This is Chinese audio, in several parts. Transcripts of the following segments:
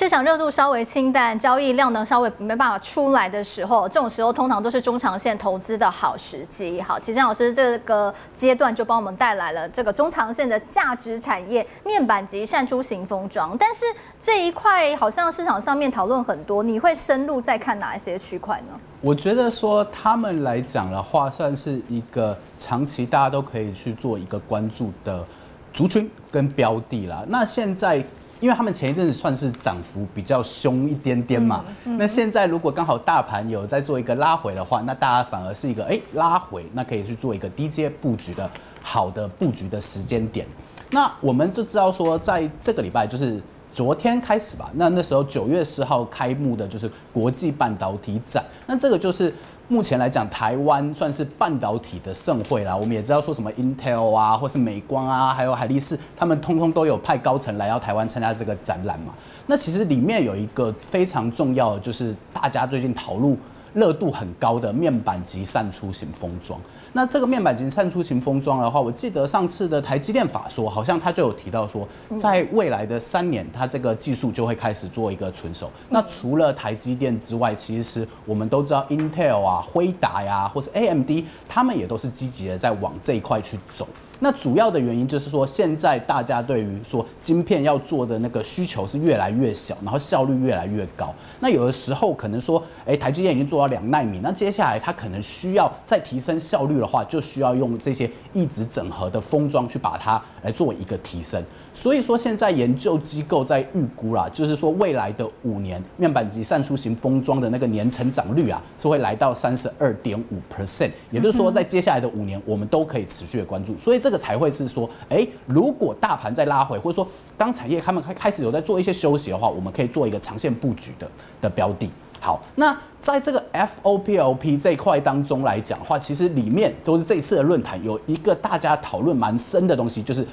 市场热度稍微清淡，交易量呢稍微没办法出来的时候，这种时候通常都是中长线投资的好时机。好，齐真老师这个阶段就帮我们带来了这个中长线的价值产业面板及扇出型封装，但是这一块好像市场上面讨论很多，你会深入再看哪一些区块呢？ 我觉得说他们来讲的话，算是一个长期大家都可以去做一个关注的族群跟标的啦。那现在，因为他们前一阵子算是涨幅比较凶一点点嘛，那现在如果刚好大盘有在做一个拉回的话，那大家反而是一个拉回，那可以去做一个低阶布局的好的布局的时间点。那我们就知道说，在这个礼拜就是昨天开始吧，那时候9月10号开幕的就是国际半导体展，那这个就是目前来讲，台湾算是半导体的盛会啦。我们也知道说什么 Intel 啊，或是美光啊，还有海力士，他们通通都有派高层来到台湾参加这个展览嘛。那其实里面有一个非常重要的，就是大家最近讨论热度很高的面板及扇出型封装。那这个面板及扇出型封装的话，我记得上次的台积电法说，好像他就有提到说，在未来的3年，它这个技术就会开始做一个成熟。那除了台积电之外，其实我们都知道 Intel 啊、辉达呀，或是 AMD， 他们也都是积极的在往这一块去走。那主要的原因就是说，现在大家对于说晶片要做的那个需求是越来越小，然后效率越来越高。那有的时候可能说，台积电已经做到2奈米，那接下来它可能需要再提升效率的话，就需要用这些异质整合的封装去把它来做一个提升。所以说，现在研究机构在预估啦，就是说未来的5年，面板及扇出型封装的那个年成长率啊，是会来到32.5%，也就是说，在接下来的5年，我们都可以持续的关注。所以这个才会是说，如果大盘再拉回，或者说当产业他们开始有在做一些休息的话，我们可以做一个长线布局的标的。好，那在这个 FOPLP 这一块当中来讲的话，其实里面就是这一次的论坛有一个大家讨论蛮深的东西，就是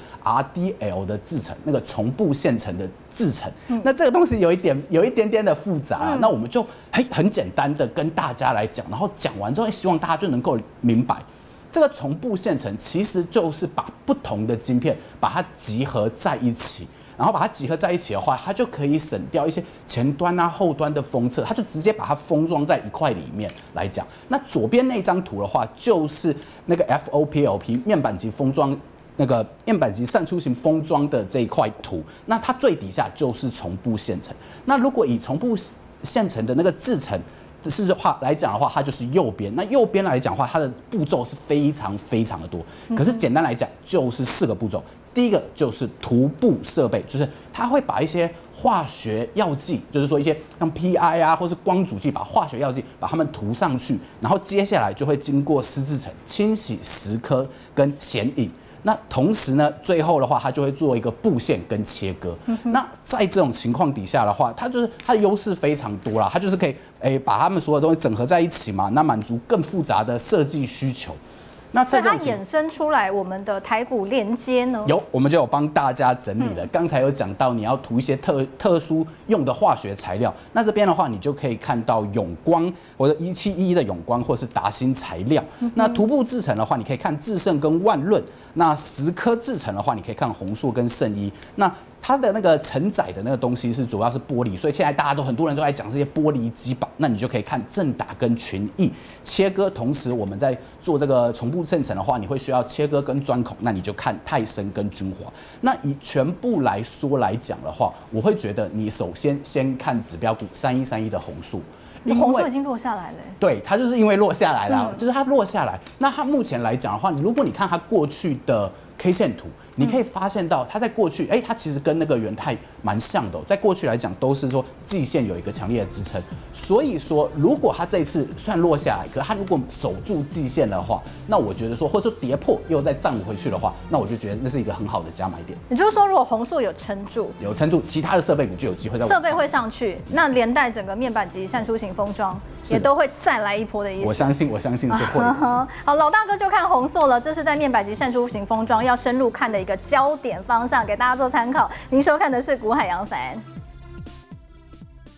RDL 的制程，那个重布线程的制程。那这个东西有一点点的复杂，那我们就很简单的跟大家来讲，然后讲完之后，希望大家就能够明白。这个重布线程其实就是把不同的晶片把它集合在一起，然后把它集合在一起的话，它就可以省掉一些前端啊、后端的封测，它就直接把它封装在一块里面来讲。那左边那张图的话，就是那个 FOPLP 面板级封装。那个面板级扇出型封装的这一块图，那它最底下就是重布线程。那如果以重布线程的那个制程是话来讲的话，它就是右边。那右边来讲的话，它的步骤是非常非常的多。可是简单来讲，就是4个步骤。第一个就是涂布设备，就是它会把一些化学药剂，就是说一些像 PI 啊，或是光阻剂，把化学药剂把它们涂上去，然后接下来就会经过湿制程、清洗、蚀刻跟显影。那同时呢，最后的话，它就会做一个布线跟切割。那在这种情况底下的话，它的优势非常多啦，它就是可以把它们所有东西整合在一起嘛，那满足更复杂的设计需求。那所以它衍生出来我们的台股连接呢？ 我们就有帮大家整理了。刚才有讲到你要涂一些特殊用的化学材料，那这边的话你就可以看到永光或者1711的永光，或是达新材料。那涂布制成的话，你可以看智胜跟万润。那蚀刻制成的话，你可以看宏硕跟圣一。那它的那个承载的那个东西是主要是玻璃，所以现在很多人都在讲这些玻璃基板，那你就可以看正达跟群益切割。同时我们在做这个重布线程的话，你会需要切割跟钻孔，那你就看泰森跟君华。那以全部来说来讲的话，我会觉得你首先看指标股3131的宏硕。 红色已经落下来了， 对，它就是因为落下来了，就是它落下来。那它目前来讲的话，如果你看它过去的 K 线图，你可以发现到它在过去，它其实跟那个元泰蛮像的，在过去来讲都是说季线有一个强烈的支撑。所以说，如果它这一次虽然落下来，可它如果守住季线的话，那我觉得说，或者说跌破又再站回去的话，那我就觉得那是一个很好的加买点。 也就是说，如果宏硕有撑住， 其他的设备股就有机会在设备会上去，那连带整个面板及扇出型封装也都会再来一波的意思。 我相信是会。 好，老大哥就看宏硕了，这是在面板及扇出型封装要深入看的一个焦点方向，给大家做参考。您收看的是股海扬凡。